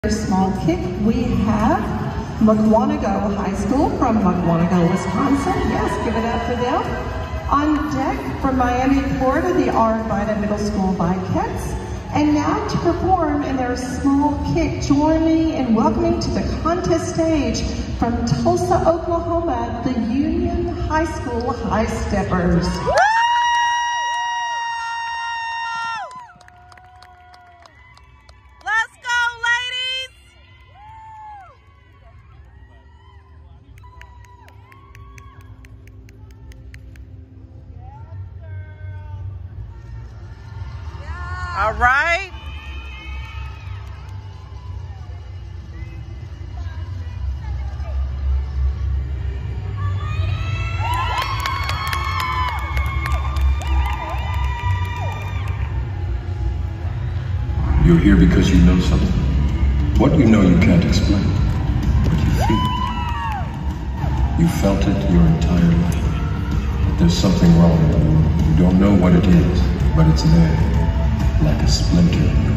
Small kick, we have Mukwonago High School from Mukwonago, Wisconsin. Yes, give it up for them. On deck from Miami, Florida, the Arvada Middle School Bikettes. And now to perform in their small kick, join me in welcoming to the contest stage from Tulsa, Oklahoma, the Union High School High Steppers. All right. You're here because you know something. What you know you can't explain, but you feel it. You felt it your entire life. But there's something wrong in the world. You don't know what it is, but it's there. Like a splinter